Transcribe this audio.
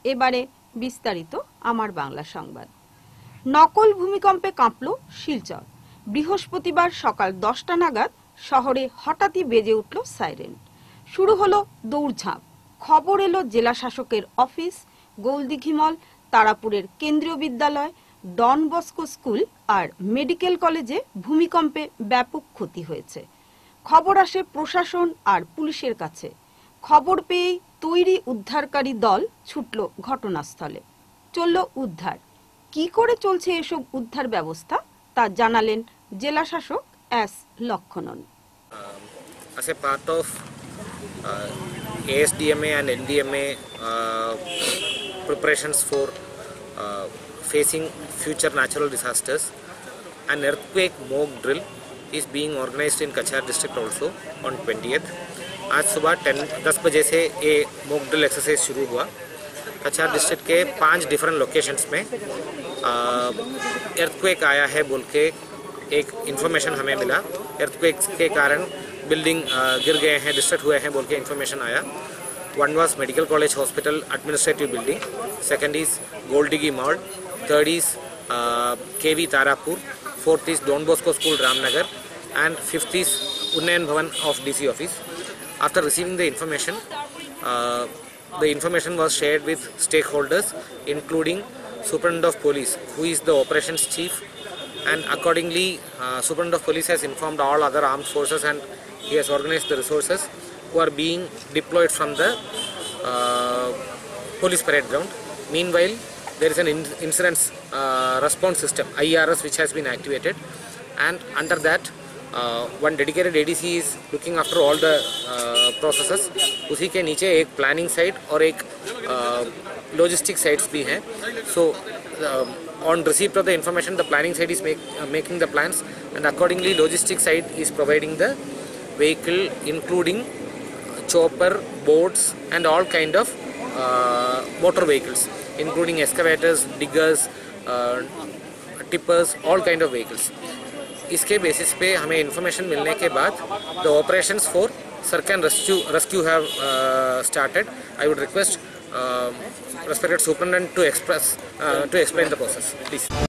এবারে বিস্তারিত আমার বাংলা সংবাদ। নকল ভূমিকম্পে কাঁপল শিলচর। বৃহস্পতিবার সকাল 10টা নাগাদ শহরে হঠাৎই বেজে উঠল সাইরেন। শুরু হলো দৌড়ঝাঁপ। খবর এলো জেলা শাসকের অফিস, গোলদিঘি মল, তারাপুরের Kendriya Vidyalaya, Don Bosco school আর মেডিকেল কলেজে ভূমিকম্পে ব্যাপক ক্ষতি হয়েছে। খবর আসে প্রশাসন আর পুলিশের কাছে। খবর পেয়েই তৈরি উদ্ধারকারী দল ছুটল ঘটনাস্থলে। চলল উদ্ধার। কি করে চলছে এসব উদ্ধার ব্যবস্থা তা জানালেন জেলা শাসক S Lakshmanan. As a part of ASDMA and NDMA preparations for facing future natural disasters, an earthquake mock drill is being organized in Cachar district also on 20th. आज सुबह 10 बजे से ये mock drill exercise शुरू हुआ। कचार डिस्ट्रिक्ट के 5 different locations में earthquake आया है बोल के एक इन्फॉर्मेशन हमें मिला। earthquake के कारण बिल्डिंग गिर गए हैं, डिस्ट्रक्ट हुए हैं बोल के इन्फॉर्मेशन आया। One was Medical College Hospital Administrative Building, second is Goldigi Mall, third is KV Tarapur, fourth is Don Bosco School Ramnagar, and fifth is Unnayan Bhavan of DC office. After receiving the information was shared with stakeholders including Superintendent of Police, who is the operations chief, and accordingly Superintendent of Police has informed all other armed forces and he has organized the resources who are being deployed from the police parade ground. Meanwhile, there is an incident response system IRS which has been activated, and under that one dedicated ADC is looking after all the processes. उसी के नीचे एक planning side और एक logistic sites भी हैं. So on receipt of the information, the planning side is making the plans, and accordingly logistic side is providing the vehicle including chopper, boats and all kind of motor vehicles including excavators, diggers, tippers, all kind of vehicles. इसके basis पे हमें information मिलने के बाद the operations for search and rescue have started. I would request respected superintendent to explain the process, please.